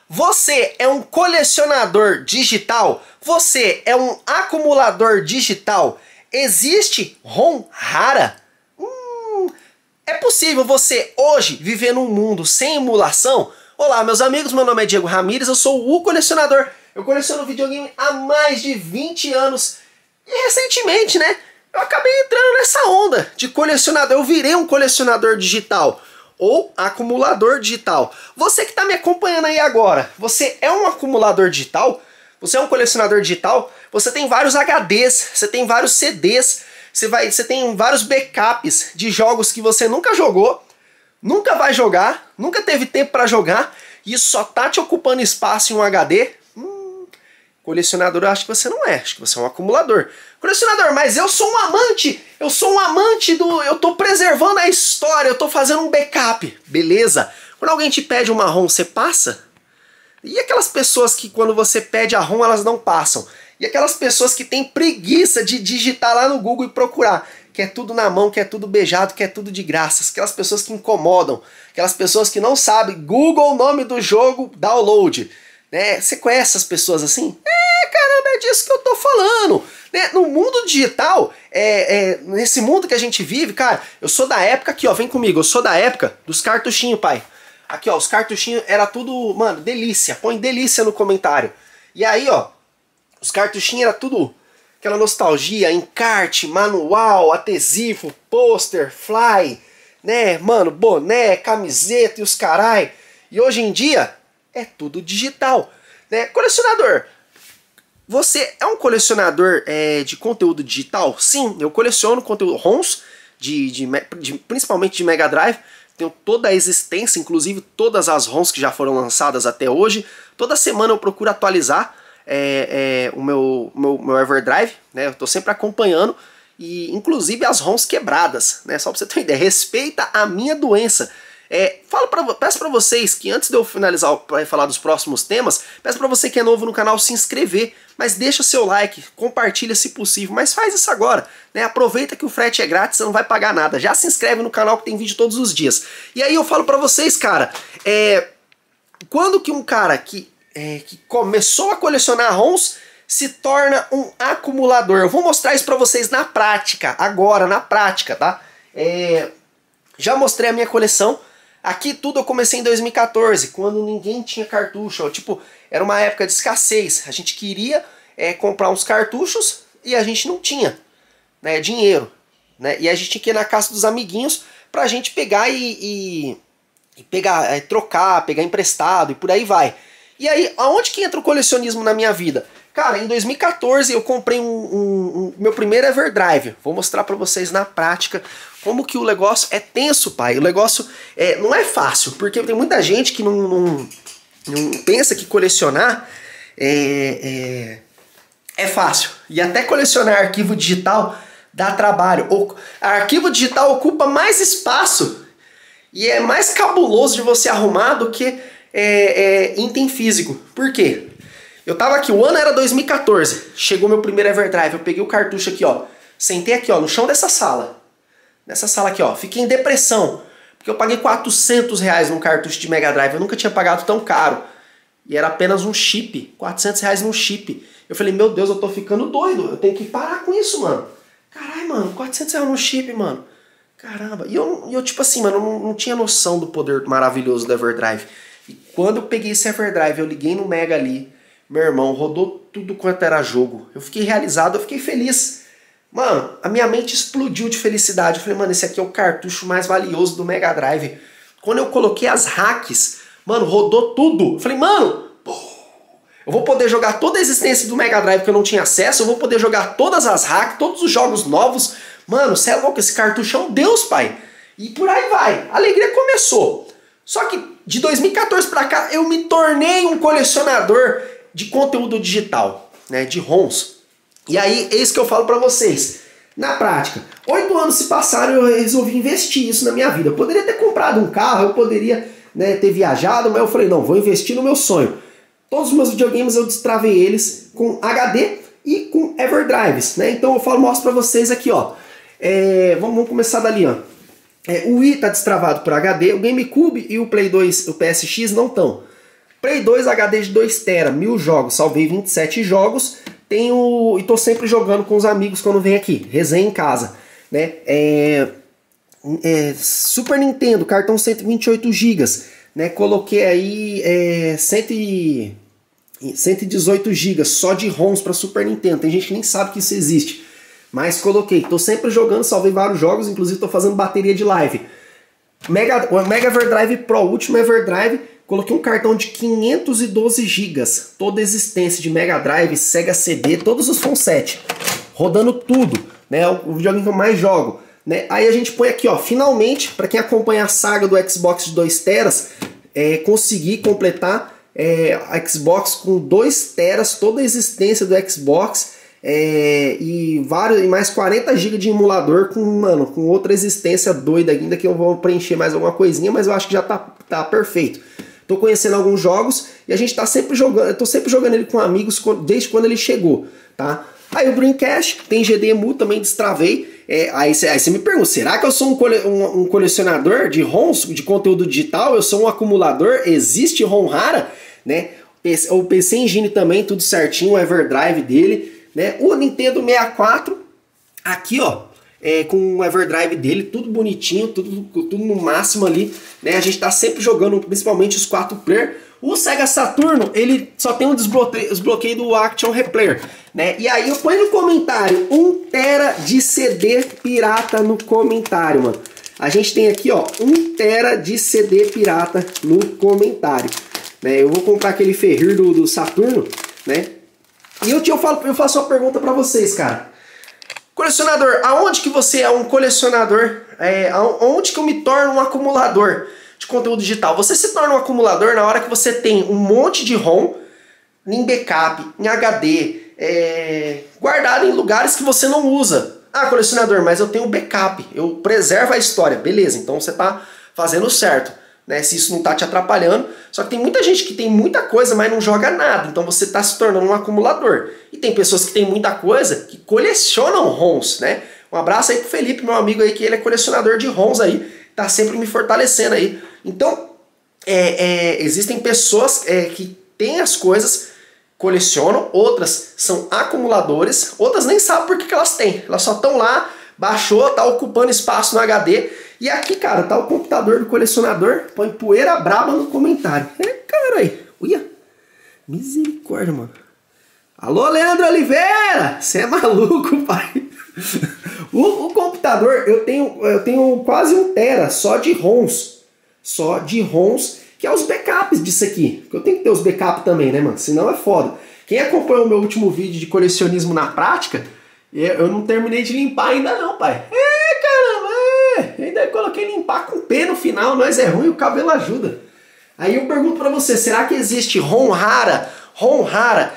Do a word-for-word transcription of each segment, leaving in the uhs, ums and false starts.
Você é um colecionador digital? Você é um acumulador digital? Existe ROM rara? Hum, é possível você hoje viver num mundo sem emulação? Olá meus amigos, meu nome é Diego Ramires, eu sou o colecionador. Eu coleciono videogame há mais de vinte anos e recentemente, né, eu acabei entrando nessa onda de colecionador. Eu virei um colecionador digital ou acumulador digital. Você que está me acompanhando aí agora, você é um acumulador digital? Você é um colecionador digital? Você tem vários H Ds, você tem vários C Ds, você, vai, você tem vários backups de jogos que você nunca jogou, nunca vai jogar, nunca teve tempo para jogar, e isso só tá te ocupando espaço em um H D? Hum, colecionador eu acho que você não é, acho que você é um acumulador. Colecionador, mas eu sou um amante, eu sou um amante do... eu tô preservando a história, eu tô fazendo um backup. Beleza. Quando alguém te pede uma ROM, você passa? E aquelas pessoas que quando você pede a ROM, elas não passam? E aquelas pessoas que têm preguiça de digitar lá no Google e procurar? Que é tudo na mão, que é tudo beijado, que é tudo de graça. Aquelas pessoas que incomodam, aquelas pessoas que não sabem. Google o nome do jogo, download. Né? Você conhece essas pessoas assim? É, caramba, é disso que eu tô falando. Né? No mundo digital, é, é, nesse mundo que a gente vive, cara, eu sou da época aqui, ó, vem comigo, eu sou da época dos cartuchinhos, pai. Aqui, ó, os cartuchinhos era tudo, mano, delícia. Põe delícia no comentário. E aí, ó, os cartuchinhos era tudo aquela nostalgia, encarte, manual, adesivo, pôster, fly, né, mano, boné, camiseta e os carai. E hoje em dia é tudo digital, né? Colecionador, você é um colecionador é, de conteúdo digital? Sim, eu coleciono conteúdo ROMs, de, de, de, principalmente de Mega Drive. Tenho toda a existência, inclusive todas as ROMs que já foram lançadas até hoje. Toda semana eu procuro atualizar é, é, o meu, meu, meu Everdrive, né? Eu estou sempre acompanhando, e inclusive as ROMs quebradas, né? Só para você ter uma ideia, respeita a minha doença. É, falo pra, peço para vocês que antes de eu finalizar para falar dos próximos temas, peço para você que é novo no canal se inscrever, mas deixa seu like, compartilha se possível, mas faz isso agora, né? Aproveita que o frete é grátis, você não vai pagar nada, já se inscreve no canal que tem vídeo todos os dias. E aí eu falo para vocês, cara, é, quando que um cara que, é, que começou a colecionar ROMs se torna um acumulador? Eu vou mostrar isso para vocês na prática, agora, na prática, tá? É, já mostrei a minha coleção. Aqui tudo eu comecei em dois mil e quatorze, quando ninguém tinha cartucho. Ó, tipo, era uma época de escassez. A gente queria é, comprar uns cartuchos e a gente não tinha, né, dinheiro. Né? E a gente tinha que ir na casa dos amiguinhos pra gente pegar e, e, e pegar, é, trocar, pegar emprestado e por aí vai. E aí, aonde que entra o colecionismo na minha vida? Cara, em dois mil e quatorze eu comprei um, um, um meu primeiro Everdrive. Vou mostrar pra vocês na prática como que o negócio é tenso, pai. O negócio é, não é fácil, porque tem muita gente que não, não, não pensa que colecionar é, é, é fácil. E até colecionar arquivo digital dá trabalho. O arquivo digital ocupa mais espaço e é mais cabuloso de você arrumar do que é, é, item físico. Por quê? Eu tava aqui, o ano era dois mil e quatorze, chegou meu primeiro Everdrive, eu peguei o cartucho aqui, ó, sentei aqui, ó, no chão dessa sala, nessa sala aqui, ó, fiquei em depressão, porque eu paguei quatrocentos reais num cartucho de Mega Drive, eu nunca tinha pagado tão caro, e era apenas um chip, quatrocentos reais num chip. Eu falei, meu Deus, eu tô ficando doido, eu tenho que parar com isso, mano. Caralho, mano, quatrocentos reais num chip, mano. Caramba, e eu, eu tipo assim, mano, eu não, não tinha noção do poder maravilhoso do Everdrive. E quando eu peguei esse Everdrive, eu liguei no Mega ali, meu irmão, rodou tudo quanto era jogo. Eu fiquei realizado, eu fiquei feliz. Mano, a minha mente explodiu de felicidade. Eu falei, mano, esse aqui é o cartucho mais valioso do Mega Drive. Quando eu coloquei as hacks, mano, rodou tudo. Eu falei, mano, eu vou poder jogar toda a existência do Mega Drive que eu não tinha acesso. Eu vou poder jogar todas as hacks, todos os jogos novos. Mano, você é louco, esse cartucho é um deus, pai. E por aí vai. A alegria começou. Só que de dois mil e quatorze pra cá, eu me tornei um colecionador de conteúdo digital, né, de ROMs. E aí, eis que eu falo pra vocês. Na prática, oito anos se passaram e eu resolvi investir isso na minha vida. Eu poderia ter comprado um carro, eu poderia, né, ter viajado, mas eu falei, não, vou investir no meu sonho. Todos os meus videogames eu destravei eles com H D e com Everdrives, né? Então eu falo, mostro pra vocês aqui, ó. É, vamos, vamos começar dali, ó. É, o Wii está destravado por H D, o GameCube e o Play dois, o P S X não estão. Play dois H D de dois tera, mil jogos, salvei vinte e sete jogos, tenho, e tô sempre jogando com os amigos quando vem aqui, resenha em casa, né? É, é, Super Nintendo, cartão cento e vinte e oito gigas, né? Coloquei aí é, cento e dezoito gigas só de ROMs para Super Nintendo, tem gente que nem sabe que isso existe, mas coloquei, tô sempre jogando, salvei vários jogos, inclusive tô fazendo bateria de live. Mega, o Mega Everdrive Pro, o último Everdrive, coloquei um cartão de quinhentos e doze gigas, toda a existência de Mega Drive, Sega C D, todos os FAT7, rodando tudo, né? O videogame que eu mais jogo, né? Aí a gente põe aqui, ó, finalmente, para quem acompanha a saga do Xbox de dois teras, é, consegui completar é, a Xbox com dois teras, toda a existência do Xbox, é, e, vários, e mais quarenta gigas de emulador com, mano, com outra existência doida ainda, que eu vou preencher mais alguma coisinha, mas eu acho que já tá, tá perfeito. Tô conhecendo alguns jogos e a gente tá sempre jogando, eu tô sempre jogando ele com amigos desde quando ele chegou, tá? Aí o Dreamcast, tem G D E M U, também destravei. É, aí você me pergunta, será que eu sou um, cole, um, um colecionador de ROMs, de conteúdo digital? Eu sou um acumulador? Existe ROM rara? Né? O P C Engine também, tudo certinho, o Everdrive dele, né? O Nintendo sessenta e quatro, aqui ó, é, com o Everdrive dele, tudo bonitinho, tudo, tudo no máximo ali, né? A gente tá sempre jogando, principalmente os quatro player. O Sega Saturno, ele só tem um desbloqueio, desbloqueio do Action Replay, né? E aí eu ponho no comentário, um tera de C D pirata no comentário, mano. A gente tem aqui, ó, um tera de C D pirata no comentário, né? Eu vou comprar aquele Ferrir do, do Saturno, né? E eu, eu, falo, eu faço uma pergunta pra vocês, cara. Colecionador, aonde que você é um colecionador? É, aonde que eu me torno um acumulador de conteúdo digital? Você se torna um acumulador na hora que você tem um monte de ROM em backup, em H D, é, guardado em lugares que você não usa. Ah, colecionador, mas eu tenho backup, eu preservo a história. Beleza, então você está fazendo certo, né? Se isso não está te atrapalhando. Só que tem muita gente que tem muita coisa, mas não joga nada. Então você está se tornando um acumulador. E tem pessoas que têm muita coisa que colecionam ROMs, né? Um abraço aí pro Felipe, meu amigo aí, que ele é colecionador de ROMs aí. Tá sempre me fortalecendo aí. Então, é, é, existem pessoas é, que têm as coisas, colecionam, outras são acumuladores, outras nem sabem por que, que elas têm. Elas só estão lá, baixou, tá ocupando espaço no H D. E aqui, cara, tá o computador do colecionador. Põe poeira braba no comentário. É, cara, aí. Uia. Misericórdia, mano. Alô, Leandro Oliveira! Você é maluco, pai? o, o computador, eu tenho, eu tenho quase um tera só de ROMs. Só de ROMs, que é os backups disso aqui. Porque eu tenho que ter os backups também, né, mano? Senão é foda. Quem acompanhou o meu último vídeo de colecionismo na prática, eu não terminei de limpar ainda não, pai. É, caramba, é. Ainda coloquei limpar com P no final, nós é ruim, o cabelo ajuda. Aí eu pergunto pra você, será que existe ROM rara? ROM rara?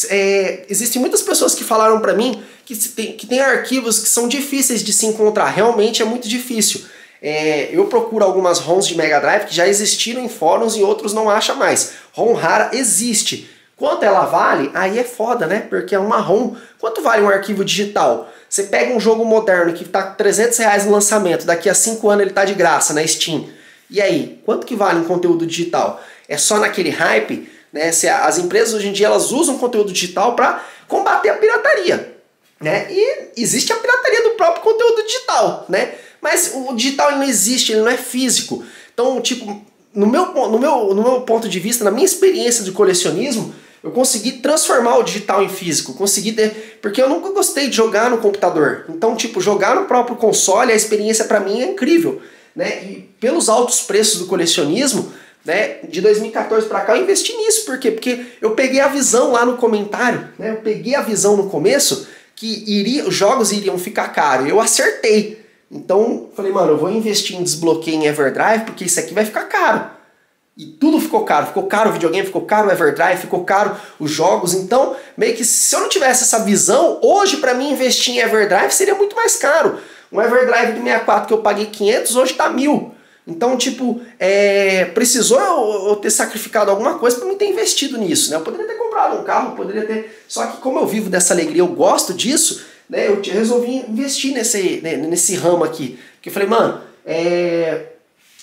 É, existem muitas pessoas que falaram pra mim que tem, que tem arquivos que são difíceis de se encontrar. Realmente é muito difícil. É, eu procuro algumas ROMs de Mega Drive que já existiram em fóruns e outros não acha mais. ROM rara existe. Quanto ela vale? Aí é foda, né? Porque é uma ROM. Quanto vale um arquivo digital? Você pega um jogo moderno que está com trezentos reais no lançamento, daqui a cinco anos ele está de graça na Steam. E aí, quanto que vale um conteúdo digital? É só naquele hype? Né? Se as empresas hoje em dia elas usam conteúdo digital para combater a pirataria. Né? E existe a pirataria do próprio conteúdo digital, né? Mas o digital ele não existe, ele não é físico. Então, tipo, no meu, no, meu, no meu ponto de vista, na minha experiência de colecionismo, eu consegui transformar o digital em físico, consegui ter, porque eu nunca gostei de jogar no computador. Então, tipo, jogar no próprio console, a experiência para mim é incrível, né? E pelos altos preços do colecionismo, né, de dois mil e quatorze para cá eu investi nisso, por quê? Porque eu peguei a visão lá no comentário, né? Eu peguei a visão no começo que iria, os jogos iriam ficar caros. Eu acertei. Então, falei, mano, eu vou investir em desbloqueio em Everdrive, porque isso aqui vai ficar caro. E tudo ficou caro. Ficou caro o videogame, ficou caro o Everdrive, ficou caro os jogos. Então, meio que se eu não tivesse essa visão, hoje para mim investir em Everdrive seria muito mais caro. Um Everdrive de sessenta e quatro que eu paguei quinhentos, hoje tá mil. Então, tipo, é, precisou eu, eu ter sacrificado alguma coisa para mim ter investido nisso, né? Eu poderia ter comprado um carro, poderia ter... Só que como eu vivo dessa alegria, eu gosto disso, né? Eu resolvi investir nesse, né, nesse ramo aqui. Porque eu falei, mano, é...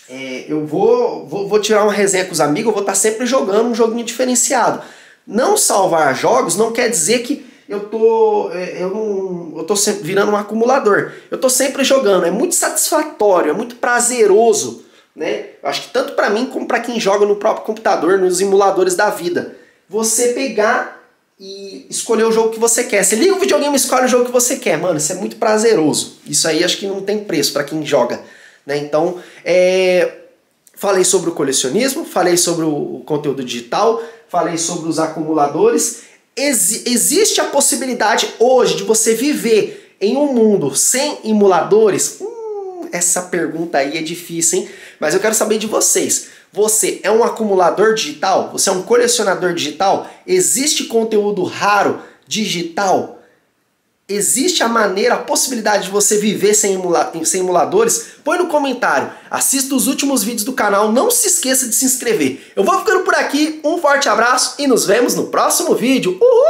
é, eu vou, vou, vou tirar uma resenha com os amigos, eu vou estar sempre jogando um joguinho diferenciado. Não salvar jogos não quer dizer que eu tô, eu não, eu tô sempre virando um acumulador. Eu tô sempre jogando, é muito satisfatório, é muito prazeroso, né? Eu acho que tanto para mim como para quem joga no próprio computador, nos emuladores da vida. Você pegar e escolher o jogo que você quer. Você liga o videogame e escolhe o jogo que você quer. Mano, isso é muito prazeroso. Isso aí acho que não tem preço para quem joga, né? Então, é... falei sobre o colecionismo, falei sobre o conteúdo digital, falei sobre os acumuladores. Ex existe a possibilidade hoje de você viver em um mundo sem emuladores? Hum, essa pergunta aí é difícil, hein? Mas eu quero saber de vocês. Você é um acumulador digital? Você é um colecionador digital? Existe conteúdo raro digital? Existe a maneira, a possibilidade de você viver sem, emula sem emuladores? Põe no comentário. Assista os últimos vídeos do canal. Não se esqueça de se inscrever. Eu vou ficando por aqui. Um forte abraço e nos vemos no próximo vídeo. Uhul!